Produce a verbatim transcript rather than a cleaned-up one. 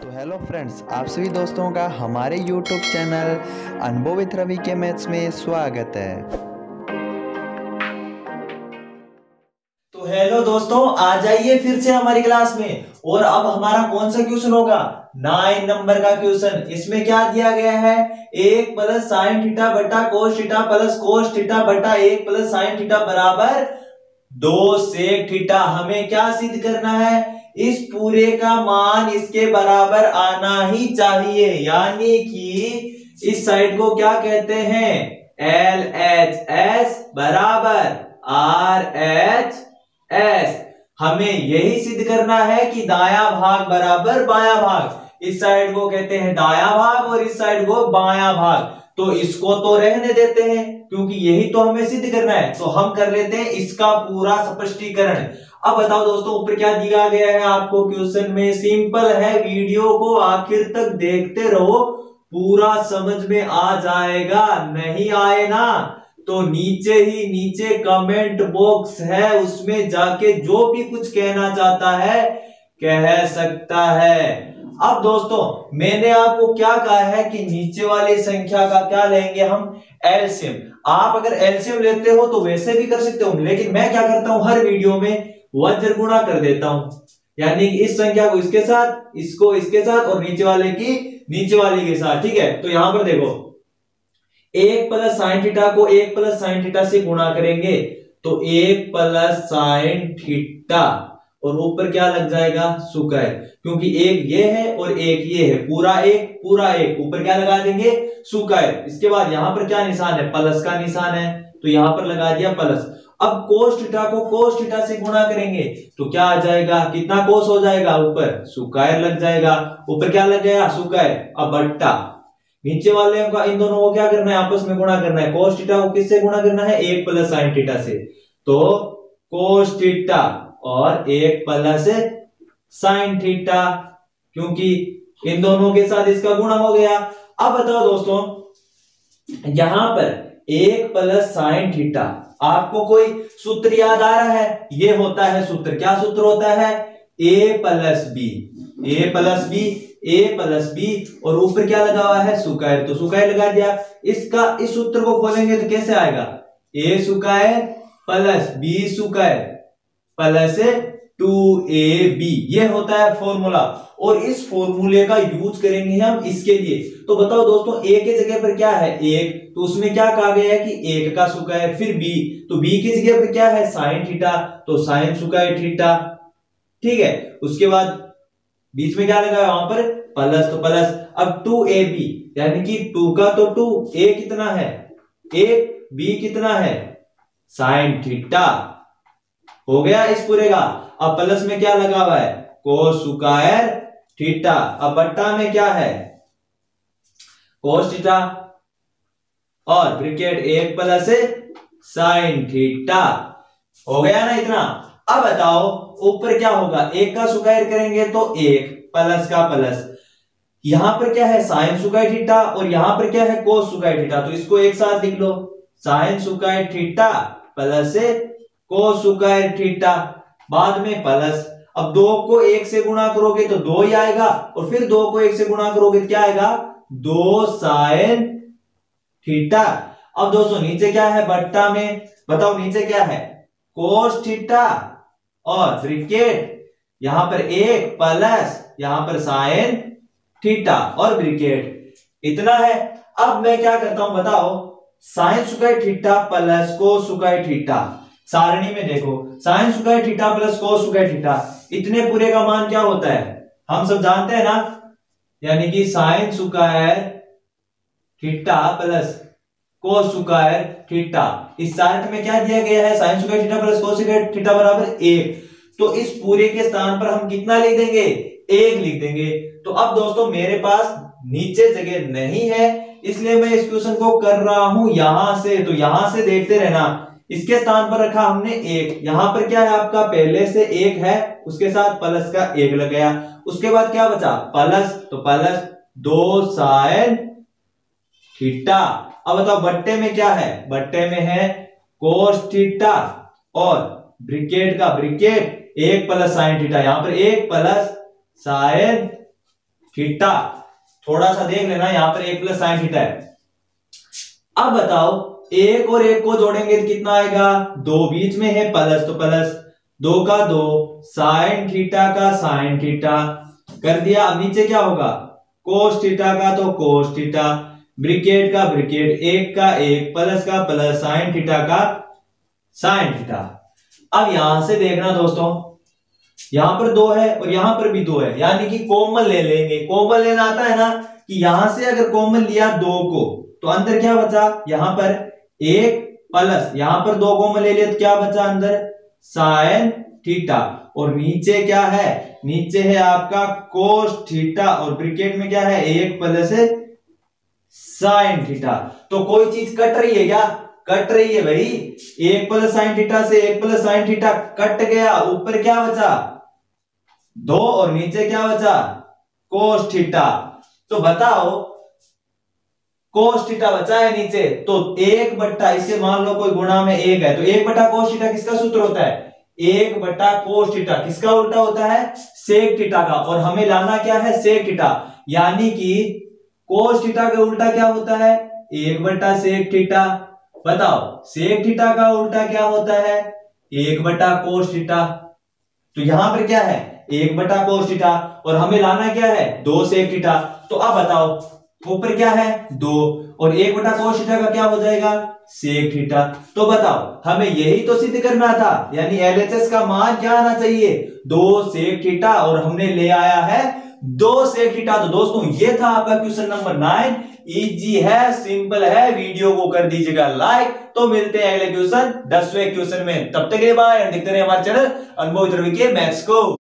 तो hello friends, आप सभी दोस्तों का हमारे YouTube channel Anubhav with Ravi के मैथ्स में स्वागत है। तो हेलो दोस्तों, आ जाइए फिर से हमारी क्लास में। और अब हमारा कौन सा क्वेश्चन होगा? नाइन नंबर का क्वेश्चन। इसमें क्या दिया गया है? एक प्लस साइन थीटा बटा cos theta plus cos theta बटा एक प्लस साइन थीटा बराबर दो सेक थीटा। हमें क्या सिद्ध करना है? इस पूरे का मान इसके बराबर आना ही चाहिए, यानी कि इस साइड को क्या कहते हैं? एल एच एस बराबर आर एच एस। हमें यही सिद्ध करना है कि दाया भाग बराबर बाया भाग। इस साइड को कहते हैं दाया भाग और इस साइड को बाया भाग। तो इसको तो रहने देते हैं क्योंकि यही तो हमें सिद्ध करना है। तो हम कर लेते हैं इसका पूरा स्पष्टीकरण। अब बताओ दोस्तों, ऊपर क्या दिया गया है आपको क्वेश्चन में? सिंपल है, वीडियो को आखिर तक देखते रहो, पूरा समझ में आ जाएगा। नहीं आए ना तो नीचे ही नीचे कमेंट बॉक्स है, उसमें जाके जो भी कुछ कहना चाहता है कह सकता है। अब दोस्तों, मैंने आपको क्या कहा है कि नीचे वाली संख्या का क्या लेंगे हम? एलसीएम। आप अगर एलसीएम लेते हो तो वैसे भी कर सकते हो, लेकिन मैं क्या करता हूं, हर वीडियो में वज्र गुणा कर देता हूं। यानी कि इस संख्या को इसके साथ, इसको इसके साथ और नीचे वाले की नीचे वाले के साथ। ठीक है, तो यहां पर देखो, एक प्लस साइन थीटा को एक प्लस साइन थीटा से गुणा करेंगे तो एक प्लस साइन थीटा और ऊपर क्या लग जाएगा? स्क्वायर, क्योंकि एक ये है और एक ये है, पूरा एक पूरा एक, ऊपर क्या लगा देंगे? स्क्वायर। इसके बाद यहां पर क्या निशान है? प्लस का निशान है, तो यहां पर लगा दिया प्लस। अब कोस थीटा को कोस थीटा से गुणा करेंगे तो क्या आ जाएगा? कितना कोस हो जाएगा? ऊपर स्क्वायर लग जाएगा, ऊपर क्या लग गया? स्क्वायर। अब बट्टा नीचे वाले का, इन दोनों को क्या करना है? आपस में गुणा करना है। कोस थीटा को किससे गुणा करना है? एक प्लस साइन थीटा से। तो कोस थीटा और एक प्लस साइन थीटा, क्योंकि इन दोनों के साथ इसका गुणा हो गया। अब बताओ दोस्तों, यहां पर एक प्लस साइन थीटा, आपको कोई सूत्र याद आ रहा है? ये होता है सूत्र। क्या सूत्र होता है? A plus B, A plus B, A plus B और ऊपर क्या लगा हुआ है? स्क्वायर, तो स्क्वायर लगा दिया। इसका इस सूत्र को खोलेंगे तो कैसे आएगा? A square plus B square plus two A B, ये होता है फॉर्मूला। और इस फॉर्मूले का यूज करेंगे हम इसके लिए। तो बताओ दोस्तों, ए के जगह पर क्या है? एक, तो उसमें क्या कहा गया है कि एक का स्क्वायर। फिर बी, तो बी की जगह पर क्या है? साइन थीटा, तो साइन स्क्वायर थीटा। ठीक है, उसके बाद बीच में क्या लगा है? वहां पर प्लस, तो प्लस। अब टू ए बी, यानी कि टू का तो टू, ए कितना है? एक, बी कितना है? Sine theta. हो गया इस पूरे का। अब प्लस में क्या लगा हुआ है? Cos square theta. अब बट्टा में क्या है? कोस थीटा और ब्रैकेट एक प्लस साइन थीटा। हो गया ना इतना? अब बताओ ऊपर क्या होगा? एक का स्क्वायर करेंगे तो एक प्लस का प्लस, यहां पर क्या है? साइन स्क्वायर थीटा और यहां पर क्या है? Cos square theta. तो इसको एक साथ लिख लो, sine square theta plus cos square theta, बाद में प्लस। अब दो को एक से गुणा करोगे तो दो ही आएगा, और फिर दो को एक से गुणा करोगे तो क्या आएगा? दो साइन थीटा। अब दोस्तों नीचे क्या है? बट्टा में बताओ नीचे क्या है? कोस थीटा और ब्रैकेट, यहां पर एक प्लस, यहां पर साइन थीटा और ब्रैकेट। इतना है। अब मैं क्या करता हूं बताओ? Sine square theta plus cos square theta, सारणी में देखो, sine square theta plus cos square theta, इतने पूरे का मान क्या होता है? हम सब जानते हैं ना, यानी कि sine square theta plus cos square theta. इस सारणी में क्या दिया गया है? Sine square theta plus cos square theta बराबर एक। तो इस पूरे के स्थान पर हम कितना लिख देंगे? एक लिख देंगे। तो अब दोस्तों मेरे पास नीचे जगह नहीं है, इसलिए मैं इस क्वेश्चन को कर रहा हूं यहां से। तो यहां से देखते रहना, इसके स्थान पर रखा हमने एक, यहां पर क्या है आपका? पहले से एक है, उसके साथ प्लस का एक लग गया। उसके बाद क्या बचा? प्लस, तो प्लस दो साइन थीटा। अब बताओ बट्टे में क्या है? बट्टे में है कोस थीटा और ब्रैकेट का ब्रैकेट एक प्लस साइन थीटा, यहां पर एक प्लस साइन थीटा। थोड़ा सा देख लेना, यहां पर एक प्लस साइन थीटा है। अब बताओ, एक और एक को जोड़ेंगे तो कितना आएगा, दो बीच में है प्लस, तो प्लस दो का दो, साइन थीटा का साइन थीटा कर दिया। अब नीचे क्या होगा, कोस थीटा का तो कोस थीटा, ब्रिकेट का ब्रिकेट, एक का एक, प्लस का प्लस, साइन थीटा का साइन थीटा। अब यहां से देखना दोस्तों, यहां पर दो है और यहां पर भी दो है, यानी कि कॉमन ले लेंगे। कॉमन लेना आता है ना, कि यहां से अगर कॉमन लिया दो को तो अंदर क्या बचा, यहां पर एक प्लस, यहां पर दो कॉमन ले लिया तो क्या बचा अंदर, साइन थीटा। और नीचे क्या है, नीचे है आपका कोस थीटा और ब्रैकेट में क्या है, एक प्लस साइन थीटा। तो कोई चीज कट रही है क्या, कट रही है भाई, एक प्लस साइन थीटा से एक प्लस साइन थीटा कट गया, ऊपर क्या बचा दो और नीचे क्या बचा कोस थीटा। तो बताओ, कोस थीटा बचा है नीचे, तो एक बट्टा, इसे मान लो कोई गुणा में एक है, तो एक बट्टा कोस थीटा किसका सूत्र होता है, एक बट्टा कोस थीटा किसका उल्टा होता है, सेक थीटा का। और हमें लाना क्या है, सेक थीटा, यानी कि कोस थीटा का उल्टा क्या होता है, एक बट्टा सेक थीटा। बताओ, सेक थीटा का उल्टा क्या होता है, एक बट्टा कोस थीटा। तो यहां पर क्या है, एक बटा कोस थीटा, और हमें लाना क्या है, दो सेक थीटा। तो अब बताओ, ऊपर क्या है दो, और एक बटा कोस थीटा का क्या हो जाएगा, सेक थीटा। तो बताओ, हमें यही तो सिद्ध करना था, यानी एलएचएस का मान क्या आना चाहिए, दो सेक थीटा, और हमने ले आया है दो सेक थीटा। तो दोस्तों, ये था आपका क्वेश्चन नंबर नाइन। इजी है, सिंपल है, वीडियो को कर दीजिएगा लाइक। तो मिलते हैं अगले क्वेश्चन, दसवें क्वेश्चन में। तब तक के लिए बाय, देखते रहिए हमारे चैनल अनुभव विथ रवि के मैथ्स को।